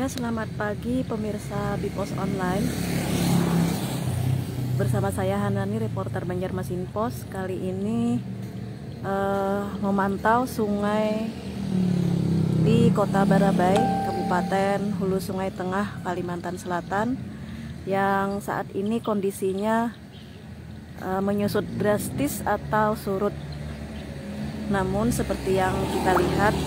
Ya, selamat pagi pemirsa Bipos Online. Bersama saya Hanani, reporter Banjarmasin Post. Kali ini memantau sungai di Kota Barabai, Kabupaten Hulu Sungai Tengah, Kalimantan Selatan, yang saat ini kondisinya menyusut drastis atau surut. Namun seperti yang kita lihat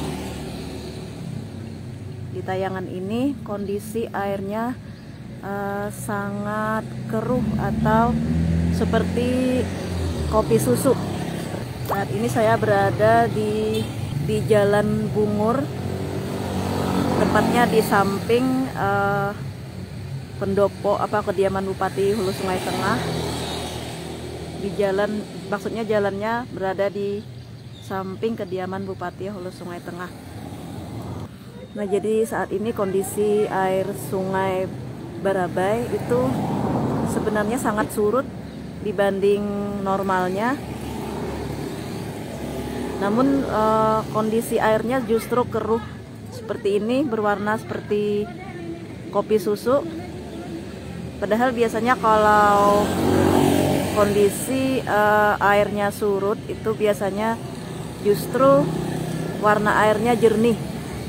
di tayangan ini, kondisi airnya sangat keruh atau seperti kopi susu. Saat ini saya berada di Jalan Bungur, tepatnya di samping pendopo kediaman Bupati Hulu Sungai Tengah. Di jalan, maksudnya jalannya berada di samping kediaman Bupati Hulu Sungai Tengah. Nah, jadi saat ini kondisi air Sungai Barabai itu sebenarnya sangat surut dibanding normalnya. Namun kondisi airnya justru keruh seperti ini, berwarna seperti kopi susu. Padahal biasanya kalau kondisi airnya surut itu biasanya justru warna airnya jernih.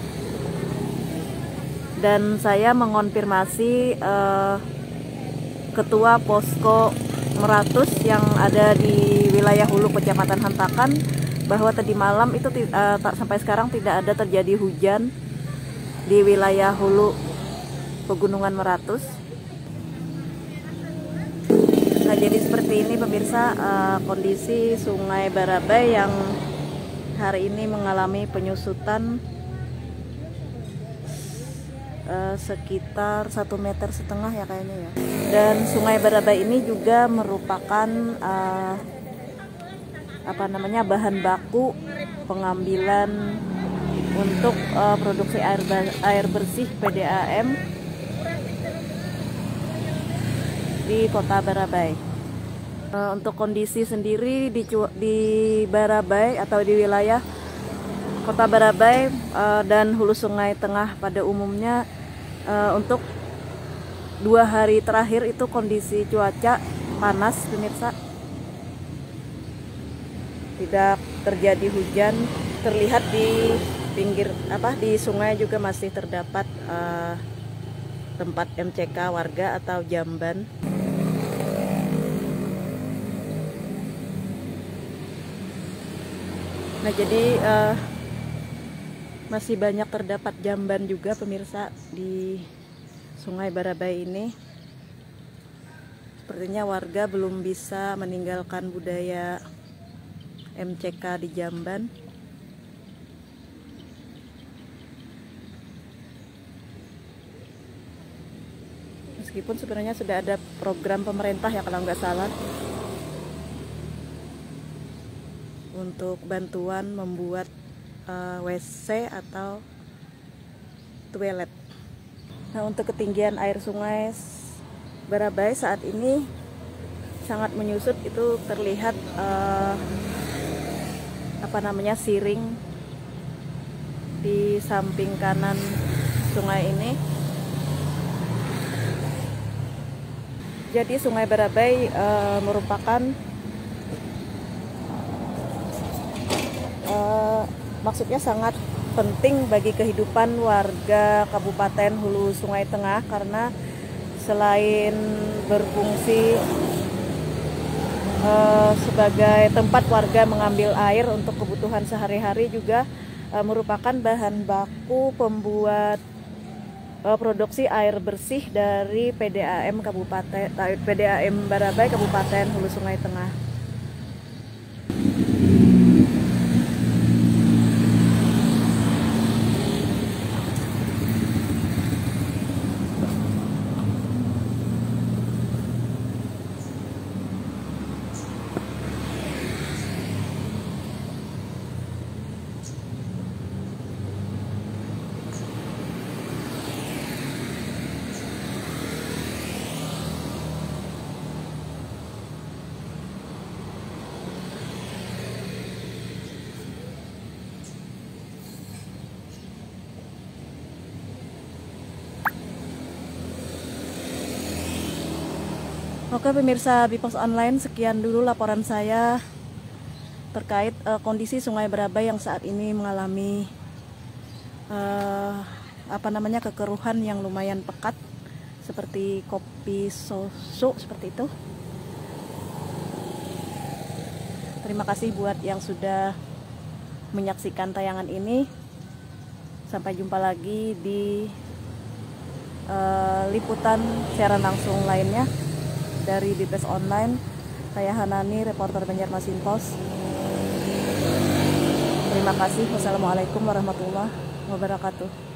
Dan saya mengonfirmasi Ketua Posko Meratus yang ada di wilayah Hulu Kecamatan Hantakan bahwa tadi malam itu sampai sekarang tidak ada terjadi hujan di wilayah Hulu Pegunungan Meratus. Nah, jadi seperti ini pemirsa kondisi Sungai Barabai yang hari ini mengalami penyusutan sekitar 1,5 meter ya kayaknya ya. Dan Sungai Barabai ini juga merupakan bahan baku pengambilan untuk produksi air bersih PDAM di Kota Barabai. Untuk kondisi sendiri di Barabai atau di wilayah Kota Barabai dan Hulu Sungai Tengah pada umumnya, untuk 2 hari terakhir itu kondisi cuaca panas pemirsa, tidak terjadi hujan. Terlihat di pinggir di sungai juga masih terdapat tempat MCK warga atau jamban. Nah, jadi masih banyak terdapat jamban juga pemirsa di Sungai Barabai ini. Sepertinya warga belum bisa meninggalkan budaya MCK di jamban. Meskipun sebenarnya sudah ada program pemerintah ya kalau nggak salah, untuk bantuan membuat WC atau toilet. Nah, untuk ketinggian air Sungai Barabai saat ini sangat menyusut. Itu terlihat siring di samping kanan sungai ini. Jadi Sungai Barabai merupakan maksudnya sangat penting bagi kehidupan warga Kabupaten Hulu Sungai Tengah, karena selain berfungsi sebagai tempat warga mengambil air untuk kebutuhan sehari-hari, juga merupakan bahan baku pembuat produksi air bersih dari PDAM Barabai Kabupaten Hulu Sungai Tengah. Oke pemirsa Bipos Online, sekian dulu laporan saya terkait kondisi Sungai Berabai yang saat ini mengalami kekeruhan yang lumayan pekat seperti kopi susu seperti itu. Terima kasih buat yang sudah menyaksikan tayangan ini. Sampai jumpa lagi di liputan siaran langsung lainnya dari Bipos Online. Saya Hanani, reporter Banjarmasin Post. Terima kasih. Wassalamualaikum warahmatullahi wabarakatuh.